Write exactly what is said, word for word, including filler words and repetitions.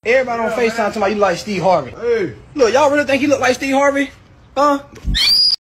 Everybody on FaceTime talking about you like Steve Harvey. Hey. Look, y'all really think he look like Steve Harvey? Huh?